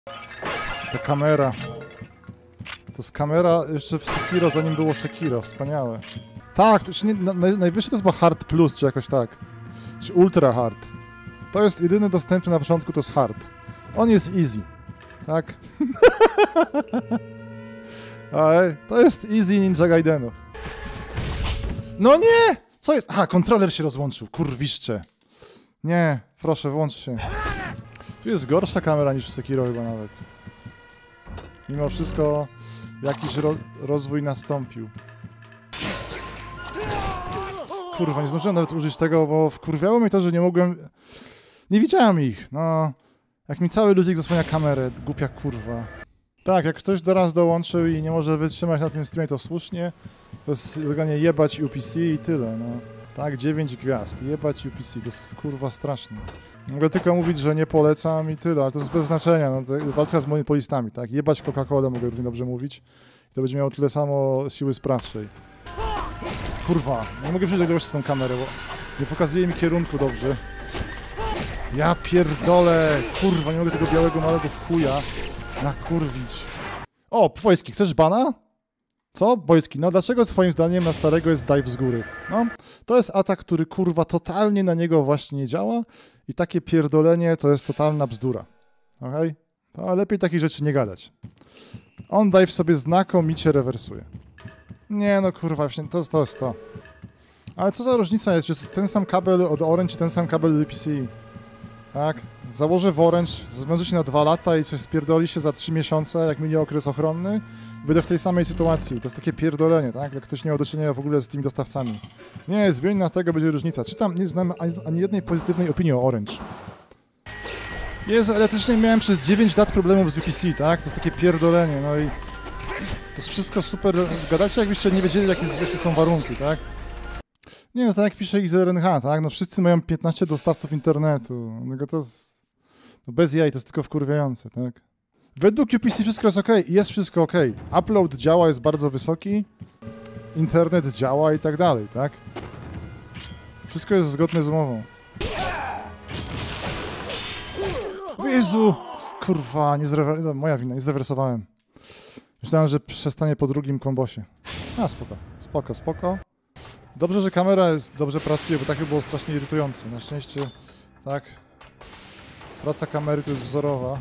Ta kamera. To jest kamera jeszcze w Sekiro, zanim było Sekiro. Wspaniałe. Tak, to nie, najwyższy to jest chyba Hard Plus, czy jakoś tak. Czy Ultra Hard. To jest jedyny dostępny na początku, to jest Hard. On jest easy. Tak? Ale to jest easy Ninja Gaidenów. No nie! Co jest? Aha, kontroler się rozłączył. Kurwiszcze. Nie, proszę, włącz się. Tu jest gorsza kamera niż w Sekiro chyba nawet. Mimo wszystko jakiś rozwój nastąpił. Kurwa, nie zdążyłem nawet użyć tego, bo wkurwiało mnie to, że nie mogłem... Nie widziałem ich, no... Jak mi cały ludzik zasłania kamerę, głupia kurwa. Tak, jak ktoś do nas dołączył i nie może wytrzymać na tym streamie, to słusznie. To jest legalnie jebać UPC i tyle, no. Tak, 9 gwiazd, jebać UPC, to jest kurwa straszne. Mogę tylko mówić, że nie polecam i tyle, ale to jest bez znaczenia, no. Walka z monopolistami, tak. Jebać Coca-Colę mogę równie dobrze mówić. I to będzie miało tyle samo siły sprawczej. Kurwa, nie mogę przyjść do z tą kamerę, bo nie pokazuje mi kierunku dobrze. Ja pierdolę, kurwa, nie mogę tego białego małego chuja nakurwić. O, Pwojski, chcesz bana? Co? Bojski, no dlaczego twoim zdaniem na starego jest dive z góry? No, to jest atak, który kurwa totalnie na niego właśnie nie działa i takie pierdolenie to jest totalna bzdura. Okej? To lepiej takich rzeczy nie gadać. On dive sobie znakomicie rewersuje. Nie no kurwa, to jest to. Ale co za różnica jest, czy ten sam kabel od Orange, czy ten sam kabel od UPC? Tak? Założę w Orange, zwęży się na 2 lata i coś spierdoli się za 3 miesiące, jak minie okres ochronny. Będę w tej samej sytuacji. To jest takie pierdolenie, tak? Jak ktoś nie ma do czynienia w ogóle z tymi dostawcami. Nie, zmień na tego, będzie różnica. Czytam, nie znam ani jednej pozytywnej opinii o Orange. Jezu, elektrycznie miałem przez 9 lat problemów z UPC, tak? To jest takie pierdolenie, no i... To jest wszystko super... Gadacie, jakbyście nie wiedzieli, jakie są warunki, tak? Nie, no tak jak pisze XRNH, tak? No wszyscy mają 15 dostawców internetu. No to jest... No bez jaj, to jest tylko wkurwiające, tak? Według UPC wszystko jest ok, jest wszystko ok. Upload działa, jest bardzo wysoki. Internet działa i tak dalej, tak? Wszystko jest zgodne z umową. O Jezu! Kurwa, no, moja wina, nie zrewersowałem. Myślałem, że przestanie po drugim kombosie. A, spoko. Dobrze, że kamera dobrze pracuje, bo tak by było strasznie irytujące. Na szczęście, tak. Praca kamery to jest wzorowa.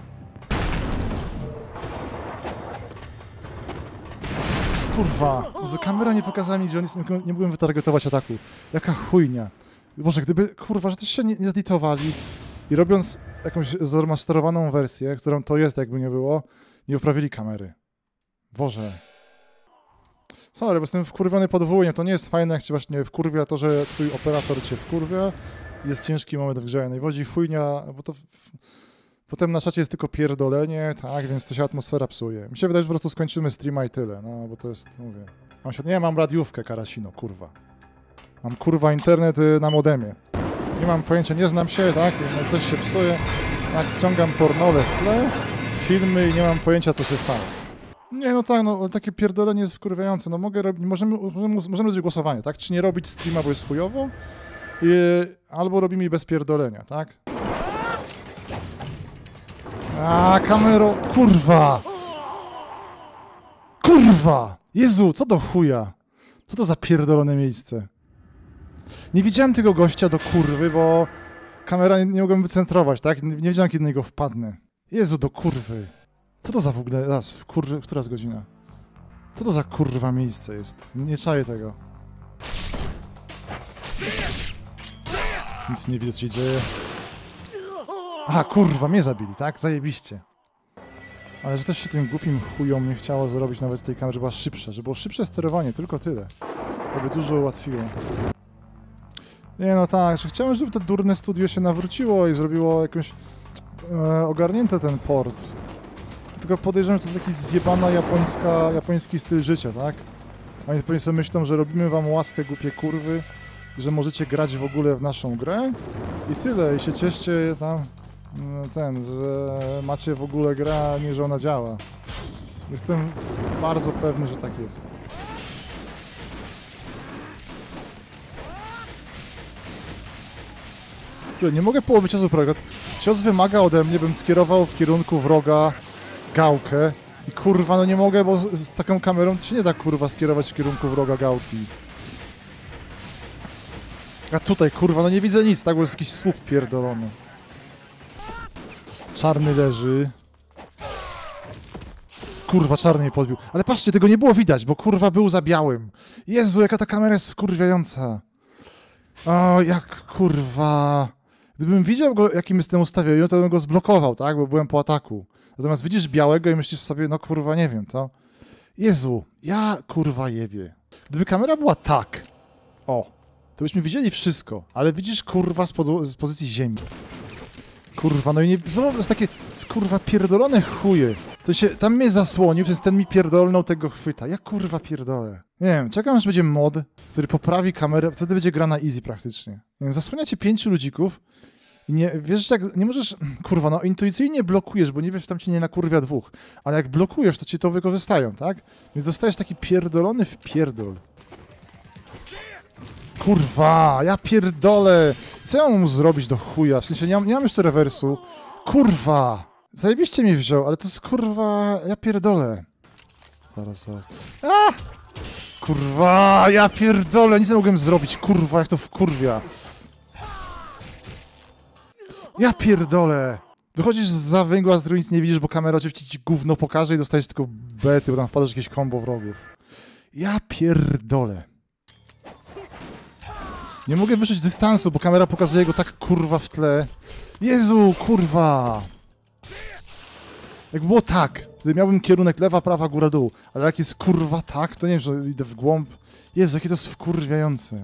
Kurwa, kamera nie pokazała mi, gdzie on jest, nie mogłem wytargetować ataku. Jaka chujnia. Boże, gdyby, kurwa, że też się nie zlitowali i robiąc jakąś zremasterowaną wersję, którą to jest, jakby nie było, nie poprawili kamery. Boże. Sorry, bo jestem wkurwiony podwójnie. To nie jest fajne, jak cię właśnie wkurwia to, że twój operator cię wkurwia. Jest ciężki moment w grze. Najwodzi chujnia, bo to... Potem na czacie jest tylko pierdolenie, tak, więc to się atmosfera psuje. Mi się wydaje, że po prostu skończymy streama i tyle, no, bo to jest, mówię... mam radiówkę, Karasino, kurwa. Mam, kurwa, internet na modemie. Nie mam pojęcia, nie znam się, tak, coś się psuje. Jak ściągam pornole w tle, filmy i nie mam pojęcia, co się stało. Nie, no tak, no, takie pierdolenie jest wkurwiające, no mogę robić, możemy zrobić głosowanie, tak, czy nie robić streama, bo jest chujowo, albo robimy bez pierdolenia, tak. A, kamero, kurwa! Kurwa! Jezu, co do chuja? Co to za pierdolone miejsce? Nie widziałem tego gościa do kurwy, bo kamera nie mogłem wycentrować, tak? Nie wiedziałem, kiedy na niego wpadnę. Jezu, do kurwy. Co to za w ogóle... która jest godzina? Co to za kurwa miejsce jest? Nie czaję tego. Nic nie widzę, co się dzieje. Aha, kurwa, mnie zabili, tak? Zajebiście. Ale że też się tym głupim chujom nie chciało zrobić nawet tej kamery, żeby była szybsza, żeby było szybsze sterowanie, tylko tyle. To by dużo ułatwiło. Nie no tak, że chciałem, żeby to durne studio się nawróciło i zrobiło jakąś ogarnięte ten port. Tylko podejrzewam, że to jest jakiś zjebana japoński styl życia, tak? Oni pewnie sobie myślą, że robimy wam łaskę, głupie kurwy, że możecie grać w ogóle w naszą grę i tyle, i się cieszcie tam, że macie w ogóle grę, a nie, że ona działa. Jestem bardzo pewny, że tak jest. Nie mogę połowy ciosu prowadzić. Cios wymaga ode mnie, bym skierował w kierunku wroga gałkę i kurwa, no nie mogę, bo z taką kamerą to się nie da kurwa skierować w kierunku wroga gałki. A tutaj kurwa, no nie widzę nic, tak, bo jest jakiś słup pierdolony. Czarny leży. Kurwa, czarny mnie podbił. Ale patrzcie, tego nie było widać, bo kurwa był za białym. Jezu, jaka ta kamera jest wkurwiająca. O, jak kurwa... Gdybym widział go, jakim jestem ustawiony, to bym go zblokował, tak? Bo byłem po ataku. Natomiast widzisz białego i myślisz sobie, no kurwa, nie wiem, to... Jezu, ja kurwa jebie. Gdyby kamera była tak, o, to byśmy widzieli wszystko, ale widzisz kurwa z pozycji ziemi. Kurwa, no i nie... Znowu jest takie kurwa pierdolone chuje. To się tam mnie zasłonił, więc ten mi pierdolnął tego chwyta. Ja kurwa pierdolę. Nie wiem, czekam aż będzie mod, który poprawi kamerę, wtedy będzie gra na easy praktycznie. Nie wiem, zasłaniacie 5 ludzików i nie, wiesz, że jak nie możesz, kurwa, no intuicyjnie blokujesz, bo nie wiesz, tam ci nie nakurwia dwóch, ale jak blokujesz, to ci to wykorzystają, tak? Więc dostajesz taki pierdolony wpierdol. Kurwa, ja pierdolę. Co ja mam mu zrobić do chuja? W sensie nie mam jeszcze rewersu. Kurwa. Zajebiście mi wziął, ale to jest kurwa... Ja pierdolę. Zaraz. A! Kurwa, ja pierdolę. Nic nie mogłem zrobić. Kurwa, jak to wkurwia. Ja pierdolę. Wychodzisz zza węgła, z nic nie widzisz, bo kamera oczywiście ci gówno pokaże i dostajesz tylko bety, bo tam wpadasz w jakieś kombo wrogów. Ja pierdolę. Nie mogę wyszeć dystansu, bo kamera pokazuje go tak kurwa w tle. Jezu, kurwa! Jakby było tak, gdy miałbym kierunek lewa, prawa, góra, dół, ale jak jest kurwa tak, to nie wiem, że idę w głąb. Jezu, jakie to jest wkurwiające.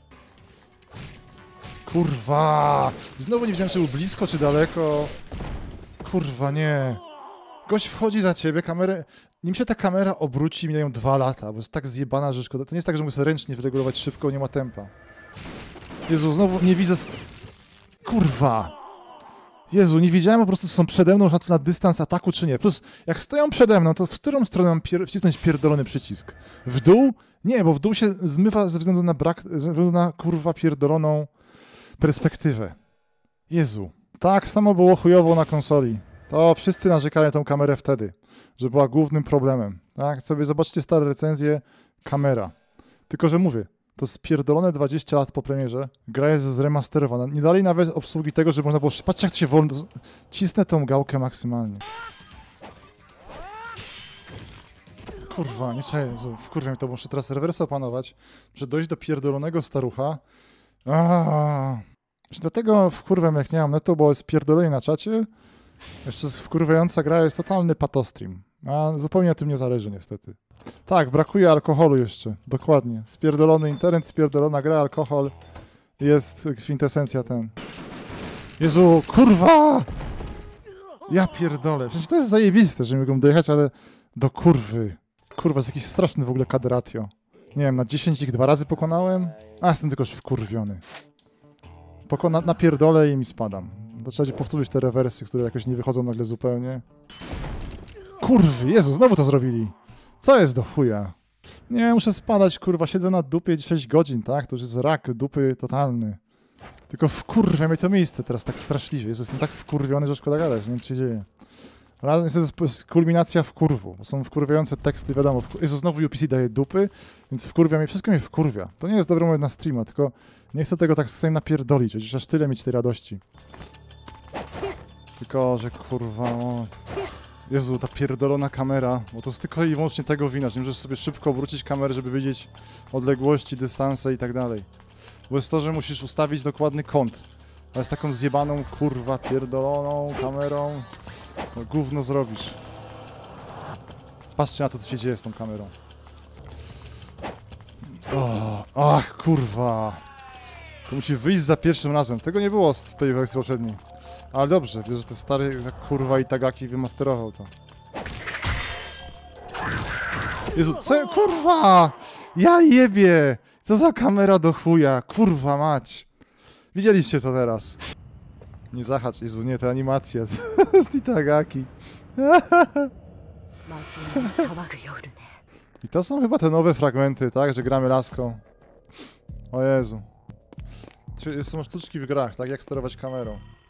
Kurwa! Znowu nie wiedziałem, czy był blisko, czy daleko. Kurwa, nie. Gość wchodzi za ciebie, kamerę... Nim się ta kamera obróci, mijają 2 lata, bo jest tak zjebana, że szkoda. To nie jest tak, że mogę sobie ręcznie wyregulować szybko, nie ma tempa. Jezu, znowu nie widzę... Kurwa! Jezu, nie wiedziałem po prostu, czy są przede mną, że na dystans ataku, czy nie. Plus, jak stoją przede mną, to w którą stronę mam wcisnąć pierdolony przycisk? W dół? Nie, bo w dół się zmywa ze względu na brak, ze względu na kurwa pierdoloną perspektywę. Jezu. Tak samo było chujowo na konsoli. To wszyscy narzekali tą kamerę wtedy, że była głównym problemem. Tak? Sobie zobaczcie stare recenzje, kamera. Tylko, że mówię, to spierdolone 20 lat po premierze, gra jest zremasterowana. Nie dali nawet obsługi tego, żeby można było... Patrzcie, jak to się wolno... Cisnę tą gałkę maksymalnie. Kurwa, nie czaję, wkurwiam to, muszę teraz rewersa opanować, że dojść do pierdolonego starucha. Dlatego wkurwiam, jak nie mam netu, bo jest pierdolenie na czacie. Jeszcze wkurwiająca gra jest totalny patostream. A zupełnie o tym nie zależy niestety. Tak, brakuje alkoholu jeszcze. Dokładnie. Spierdolony internet, spierdolona gra, alkohol. Jest kwintesencja ten. Jezu, kurwa! Ja pierdolę. Przecież to jest zajebiste, że mogą dojechać, ale do kurwy. Kurwa, jest jakiś straszny w ogóle kadratio. Nie wiem, na 10 ich 2 razy pokonałem, a jestem tylko już wkurwiony. Napierdolę i mi spadam. To trzeba powtórzyć te rewersy, które jakoś nie wychodzą nagle zupełnie. Kurwy, Jezu, znowu to zrobili. Co jest do chuja? Nie, muszę spadać, kurwa, siedzę na dupie 6 godzin, tak? To już jest rak dupy totalny. Tylko wkurwia mnie to miejsce teraz tak straszliwie. Jezu, jestem tak wkurwiony, że szkoda gadać, nie wiem, co się dzieje. Razem jest kulminacja wkurwu, bo są wkurwiające teksty, wiadomo. Jezu, znowu UPC daje dupy, więc wkurwia mnie, wszystko mnie wkurwia. To nie jest dobry moment na streama, tylko nie chcę tego tak sobie napierdolić, chociaż aż tyle mieć tej radości. Tylko, że kurwa... O... Jezu, ta pierdolona kamera, bo to jest tylko i wyłącznie tego wina, że nie możesz sobie szybko obrócić kamerę, żeby wiedzieć odległości, dystanse i tak dalej. Bo jest to, że musisz ustawić dokładny kąt. Ale z taką zjebaną, kurwa, pierdoloną kamerą, to gówno zrobisz. Patrzcie na to, co się dzieje z tą kamerą. Ach, kurwa. To musi wyjść za pierwszym razem. Tego nie było z tej wersji poprzedniej. Ale dobrze, widzę, że ten stary kurwa Itagaki wymasterował to. Jezu, co? Kurwa! Ja jebie! Co za kamera do chuja? Kurwa mać! Widzieliście to teraz. Nie zahacz, Jezu, nie, te animacje z Itagaki. I to są chyba te nowe fragmenty, tak? Że gramy laską. O Jezu. Są sztuczki w grach, tak? Jak sterować kamerą.